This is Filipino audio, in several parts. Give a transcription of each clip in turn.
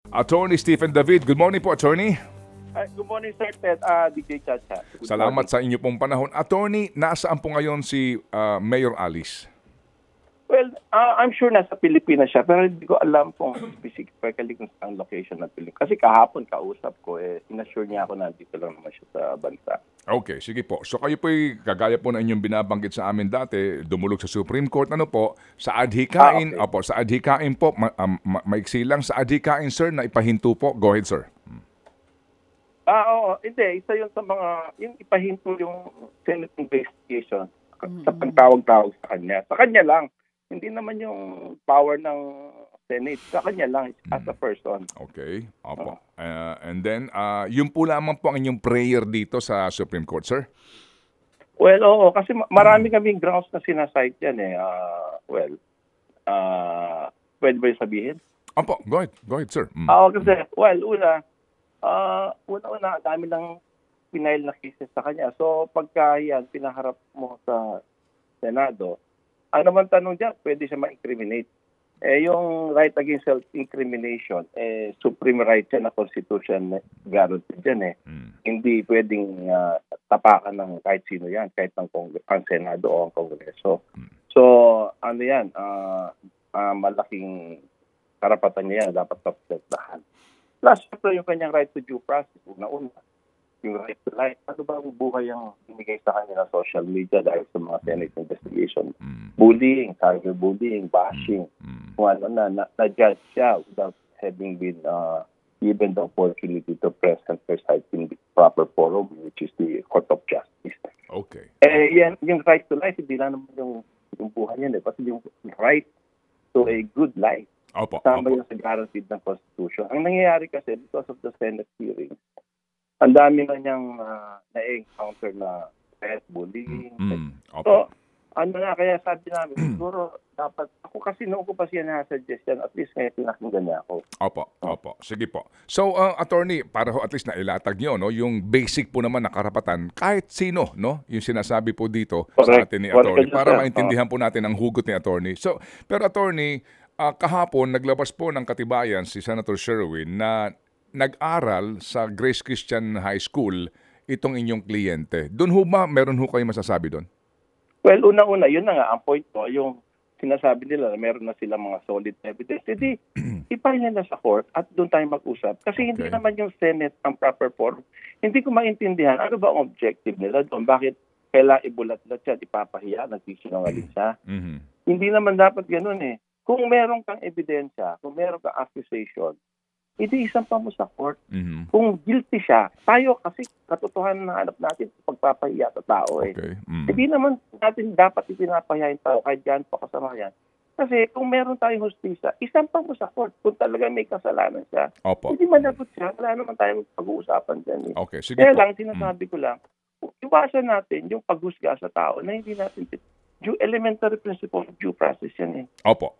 Attorney Stephen David. Good morning po, Attorney. Good morning, Sir Ted. DJ Chacha. Salamat sa inyo pong panahon. Attorney, nasaan po ngayon si Mayor Alice? Well, I'm sure nasa Pilipinas siya, pero hindi ko alam kung specifically kung saan location ng Pilipinas. Kasi kahapon kausap ko, inassure niya ako na dito lang naman siya sa bansa. Okay, sige po. So kayo po'y kagaya po na inyong binabanggit sa amin dati, dumulog sa Supreme Court, ano po, sa adhikain, okay. Opo, sa adhikain po, maiksi lang, sa adhikain, sir, na ipahinto po. Go ahead, sir. Oo, hindi. Isa yun sa mga, yung ipahinto yung Senate investigation sa pagtawag-tawag sa kanya. Sa kanya lang. Hindi naman yung power ng Senate. Sa kanya lang as a person. Okay, opo. And then, yun po lamang po ang inyong prayer dito sa Supreme Court, sir? Well, oo. Kasi marami kaming grounds na sinasite yan pwede ba yung sabihin? Opo, go ahead, sir. Kasi, una, dami lang pinail na cases sa kanya. So, pagka yan, pinaharap mo sa Senado, ano man tanong dyan, pwede siya ma-incriminate. Yung right against self-incrimination, supreme right yan na Constitution guaranteed dyan Hindi pwedeng tapakan ng kahit sino yan, kahit ang Senado o ang Kongreso. So, ano yan, malaking karapatan niya yan, dapat protektahan. Plus, yung kanyang right to due process, una-una, yung right to life. Ano ba ang buhay ang binigay sa kanya ng social media dahil sa mga Senate investigation? Bullying, cyberbullying, bashing. Kung ano na-judge siya without having been given the opportunity to present her side in the proper forum, which is the Court of Justice. Okay. Yan, yung right to life, hindi lang naman yung buhay yan. Pati yung right to a good life. Tama yun sa guaranteed ng Constitution. Ang nangyayari kasi because of the Senate hearing, ang dami na niyang na-encounter na threat, bullying. So, kaya sabi namin, siguro dapat, ako kasi noon ko pa siya na-suggest yan, at least ngayon pinakinggan niya ako. Opo. Sige po. So, attorney, para ho at least nailatag niyo, no, yung basic po naman na karapatan, kahit sino, no, yung sinasabi po dito sa atin ni attorney, para maintindihan po natin ang hugot ni attorney. So, pero attorney, kahapon, naglabas po ng katibayan si Senator Sherwin na nag-aral sa Grace Christian High School itong inyong kliyente. Doon ho ba, meron ho kayo masasabi doon? Well, una-una, yun na nga, ang point ko, yung sinasabi nila na meron na silang mga solid evidence, hindi, ipahin nila sa court at doon tayo mag-usap. Kasi hindi naman yung Senate ang proper forum. Hindi ko maintindihan, ano ba ang objective nila doon? Bakit kailangan ibulat-lat siya, ipapahiya, nagsisinungaling siya? Hindi naman dapat ganun Kung meron kang ebidensya, kung meron kang accusation, hindi isang pa mo sa court. Kung guilty siya, tayo kasi katotohanan na hanap natin pagpapahiya sa tao Okay. Hindi naman natin dapat ipinapahiya yung tao kahit yan pa kasama yan. Kasi kung meron tayong hustisya, isang pa mo sa court kung talaga may kasalanan siya. Hindi managot siya, wala naman tayong pag-uusapan dyan Okay, sige Kaya po. lang, sinasabi ko lang, iwasan natin yung paghusga sa tao na hindi natin yung elementary principle of due process yan Opo.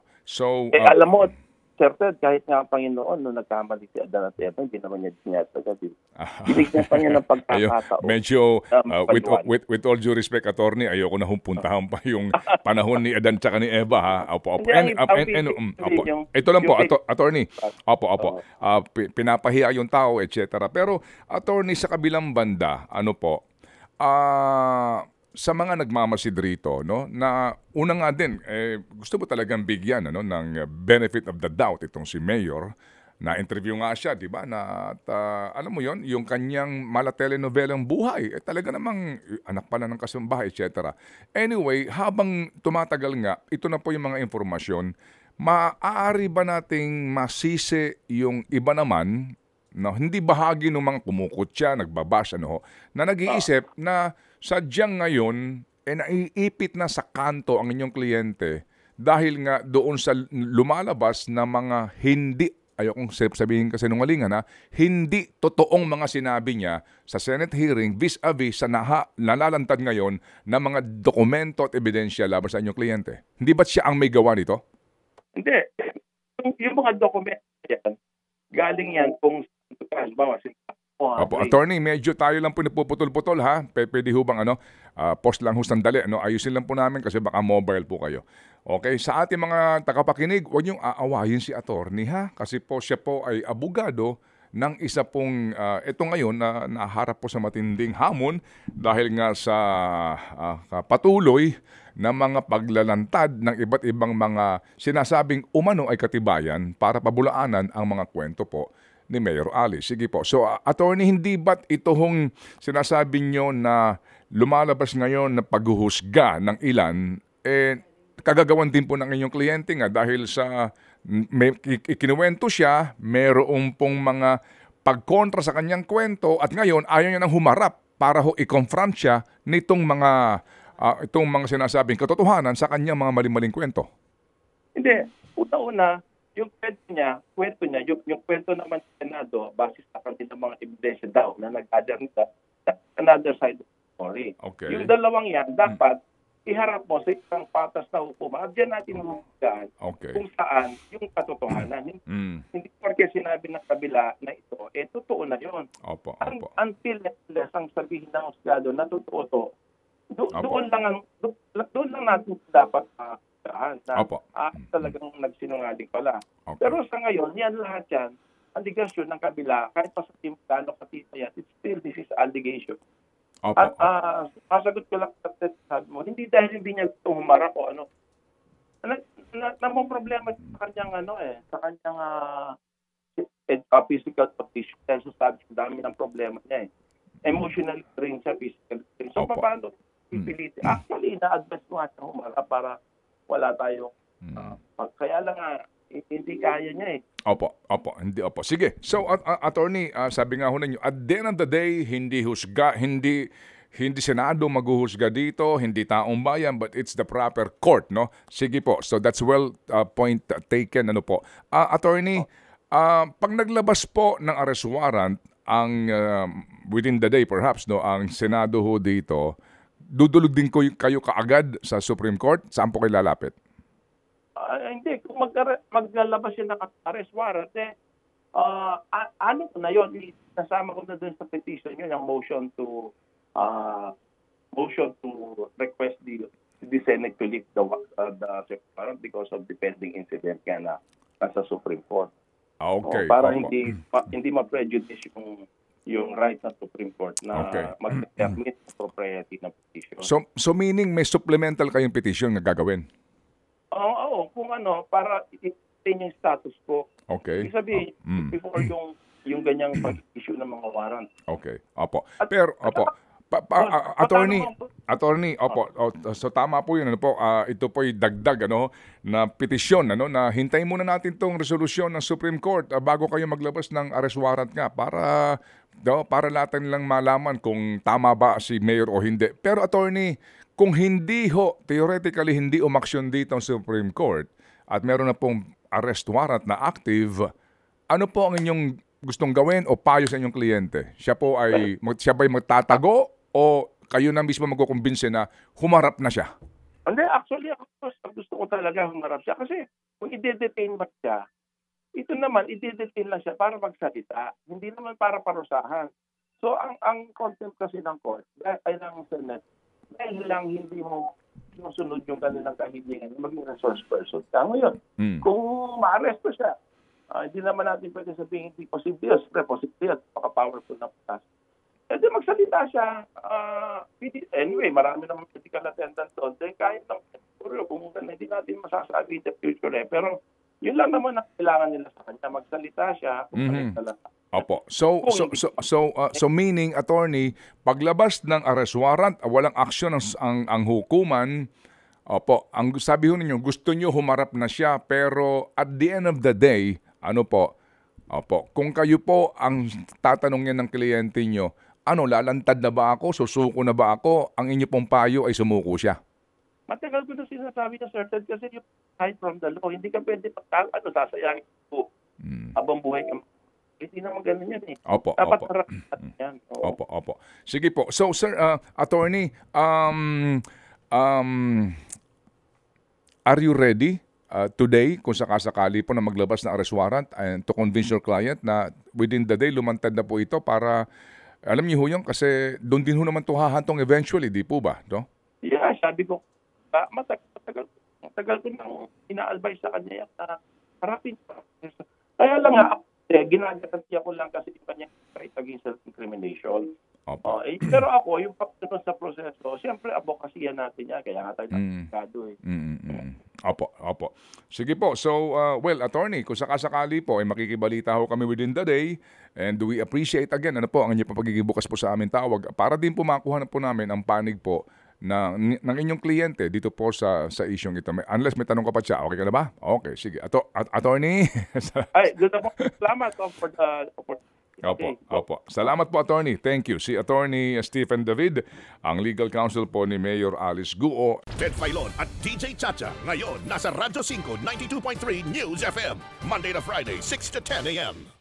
So, alam mo, Sir Ted, kahit nga ang Panginoon, nung nagkamali si Adan at Eva, hindi naman niya sinasagad. Binigyan pa niya ng pagkakataon. Medyo, with all due respect, attorney, ayoko na humpuntahan pa yung panahon ni Adan tsaka ni Eva, ha? Opo. Ito lang po, attorney. Opo. Pinapahiya yung tao, etc. Pero, attorney, sa kabilang banda, ano po, sa mga nagmamasid rito, no, na una nga din, gusto mo talagang bigyan ng benefit of the doubt itong si Mayor, na interview nga siya, di ba, na alam mo yon yung kanyang mala-telenovelang buhay, talaga namang anak pala ng kasambahay, etc. Anyway, habang tumatagal nga, ito na po yung mga informasyon, maaari ba nating masisi yung iba naman, no, hindi bahagi ng mga kumukutya, nagbabash, na nag-iisip na sadyang ngayon, naiipit na sa kanto ang inyong kliyente dahil nga doon sa lumalabas na mga hindi, ayokong sabihin kasi nungalingan hindi totoong mga sinabi niya sa Senate hearing vis-a-vis sa nalalantad ngayon na mga dokumento at ebidensya laban sa inyong kliyente. Hindi ba't siya ang may gawa nito? Hindi. Yung mga dokumento yan, galing yan kung Opo, attorney, medyo tayo lang po napuputol-putol, ha? Pwede ho bang Post lang ho sandali. Ano? Ayusin lang po namin kasi baka mobile po kayo. Okay, sa ating mga tagapakinig, huwag niyong aawayin si attorney ha. Kasi po siya po ay abogado ng isa pong, ito ngayon na naharap po sa matinding hamon dahil nga sa patuloy na mga paglalantad ng iba't ibang mga sinasabing umano ay katibayan para pabulaanan ang mga kwento po ni Mayor Alice. Sige po. So, attorney, hindi ba't ito hong sinasabi nyo na lumalabas ngayon na paghuhusga ng ilan, kagagawan din po ng inyong kliyente nga dahil sa may ikinuwento siya, mayroong pong mga pagkontra sa kanyang kwento at ngayon ayaw niya nang humarap para ho i-confront siya nitong mga itong mga sinasabing katotohanan sa kanyang mga maling-maling kwento. Hindi. Una-una, yung kwento niya, yung kwento naman sa Senado, base sa kanilang mga ebidensya daw na nag-gather nila, another side of the story. Okay. Yung dalawang yan, dapat iharap mo sa isang patas na hukuman at diyan natin hukuman kung saan yung katotohanan. Hindi porque sinabi ng kabila na ito, totoo na yun. Until ang sabihin ng husgado na totoo to, doon lang natin dapat na talagang nagsinungaling pala. Pero sa ngayon, yan lahat yan, allegation ng kabila, kahit pa sa timplano katita yan, this is allegation. At masagot ko lang sa mo, hindi dahil hindi niya humarap o ano. Namang problema sa kanyang sa kanyang physical condition. Dahil sabi sa dami ng problema niya emotionally rin siya, physically rin. So paano pipiliti? Actually, na-advise ko nga siya humarap para wala tayong kaya lang hindi kaya niya Sige. So, attorney, sabi nga ho ninyo, at the end of the day, hindi Senado maghuhusga dito, hindi taong bayan, but it's the proper court, no? Sige po. So, that's well point taken, ano po. Attorney, pag naglabas po ng arrest warrant, ang within the day perhaps, no, ang Senado ho dito, dudulog din kayo kaagad sa Supreme Court? Saan po kayo lalapit? Hindi, kung maglalabas yun ng arrest warrant, ano na yun, nasama ko na dun sa petition yun, yung motion to request the Senate to lift the warrant because of the pending incident na sa Supreme Court. Okay. Para hindi ma-prejudice yung right ng Supreme Court na mag-admit propriety ng petition. So meaning may supplemental kayong petition na gagawin? Oo, kung para i-maintain yung status quo. Okay. Ibig sabihin, before yung ganyang pag-issue ng mga warrant. Okay. Pero, attorney, so tama po yun, ito po yung dagdag, na petisyon, na hintayin muna natin tong resolusyon ng Supreme Court bago kayo maglabas ng arrest warrant nga para natin lang malaman kung tama ba si Mayor o hindi. Pero attorney, kung theoretically hindi umaksyon dito ang Supreme Court at meron na pong arrest warrant na active, ano po ang inyong gustong gawin o payo sa inyong kliyente? Siya ba'y magtatago o kayo na mismo magkukumbinse na humarap na siya? Hindi, actually, gusto ko talaga humarap siya kasi kung i-detain ba siya, ito naman, i-detain lang siya para magsalita, hindi naman para parusahan. So, ang contempt kasi ng court, ay ng Senate, dahil lang hindi mo sunod yung kanilang kahilingan, maging resource person ka. Ngayon, kung ma-arresto siya, hindi naman natin pwede sabihin hindi posible, posible at maka-powerful na patas. Di magsalita siya. Anyway, marami naman medical attendant doon. Kahit kung hindi natin masasabi in the future Pero yun lang naman ang kailangan nila sa kanya. Magsalita siya. So meaning, attorney, paglabas ng arrest warrant, walang aksyon ang hukuman. Ang sabi ho ninyo, gusto nyo humarap na siya, pero at the end of the day, kung kayo po ang tatanungin ng kliyente nyo, lalantad na ba ako? Susuko na ba ako? Ang inyo pong payo ay sumuko siya. Matagal ko na sinasabi na certain kasi yung hide from the law, hindi ka pwede sasayangin po habang buhay ka. Hindi naman ganun yan Dapat harapin yan. Opo. Sige po. So, sir, attorney, are you ready today, kung sakasakali po na maglabas na arrest warrant and to convince your client na within the day lumantad na po ito para Alam niyo ho yun kasi doon din ho naman to hahantong eventually, di po ba? No? Yeah, sabi ko, matagal ko nang ina-advise sa kanya yan na harapin pa. Kaya lang nga, ginagatantiya ko lang kasi yung kanya right against self-incrimination. Opo. Pero ako, yung pagtunod sa proseso, siyempre advocacy natin yan. Kaya nga tayo nakikado eh. Opo. Sige po. So, well, attorney, kung sakasakali po, ay makikibalita ho kami within the day and we appreciate again, ano po, ang inyong pagigibukas po sa aming tawag para din po makuha na po namin ang panig po ng inyong kliyente dito po sa isyong ito. Unless may tanong ka pa siya, okay ka na ba? Okay, sige. Attorney. Ay, good po. Salamat for the opportunity. Opo. Salamat po, attorney. Thank you. Si Attorney Stephen David, ang legal counsel po ni Mayor Alice Guo. Ted Filon at DJ Chacha. Ngayon, nasa Radyo 5, 92.3 News FM. Monday to Friday, 6 to 10 a.m.